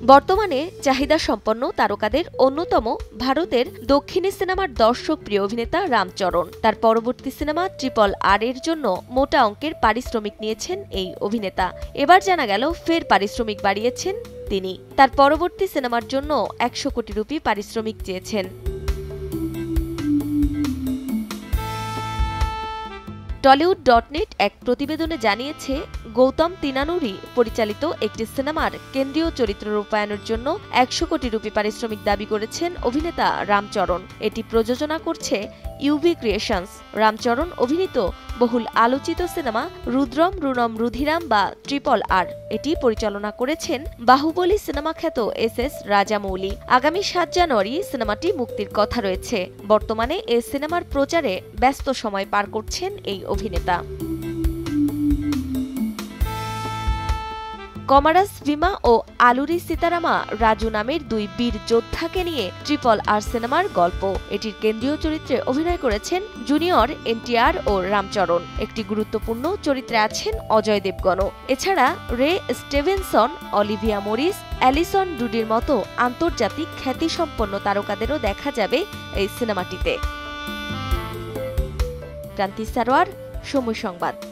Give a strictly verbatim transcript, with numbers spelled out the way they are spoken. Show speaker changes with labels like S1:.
S1: বর্তমানে চাহিদা সম্পন্ন তারকাদের অন্যতম ভারতের দক্ষিণী সিনেমার দর্শক প্রিয় অভিনেতা রামচরণ। তার পরবর্তী সিনেমা ট্রিপল আর এর জন্য মোটা অঙ্কের পারিশ্রমিক নিয়েছেন এই অভিনেতা। এবার জানা গেল ফের পারিশ্রমিক বাড়িয়েছেন তিনি। তার পরবর্তী সিনেমার জন্য একশো কোটি রুপি পারিশ্রমিক চেয়েছেন। টলিউড ডট নেট এক প্রতিবেদনে জানিয়েছে, গৌতম তিনানুরি পরিচালিত একটি সিনেমার কেন্দ্রীয় চরিত্র রূপায়ণের জন্য একশো কোটি রুপি পারিশ্রমিক দাবি করেছেন অভিনেতা রামচরণ। এটি প্রযোজনা করছে ইউভি ক্রিয়েশনস। রামচরণ অভিনীত বহুল আলোচিত সিনেমা রুদ্রম রুণম রুধিরাম বা ট্রিপল আর এটি পরিচালনা করেছেন বাহুবলী সিনেমা খ্যাত এস এস রাজামৌলি। আগামী সাত জানুয়ারি সিনেমাটি মুক্তির কথা রয়েছে। বর্তমানে এ সিনেমার প্রচারে ব্যস্ত সময় পার করছেন এই অভিনেতা। কমারাস ভীমা ও আলুরি সীতারামা রাজু নামের দুই বীর যোদ্ধাকে নিয়ে ট্রিপল আর সিনেমার গল্প। এটির কেন্দ্রীয় চরিত্রে অভিনয় করেছেন জুনিয়র এনটিআর ও রামচরণ। একটি গুরুত্বপূর্ণ চরিত্রে আছেন অজয় দেবগণ। এছাড়া Ray Stevenson, Olivia Morris, Alison ডুডির মতো আন্তর্জাতিক খ্যাতিসম্পন্ন তারকাদেরও দেখা যাবে এই সিনেমাটিতে। ক্রান্তি সারোয়ার, সময় সংবাদ।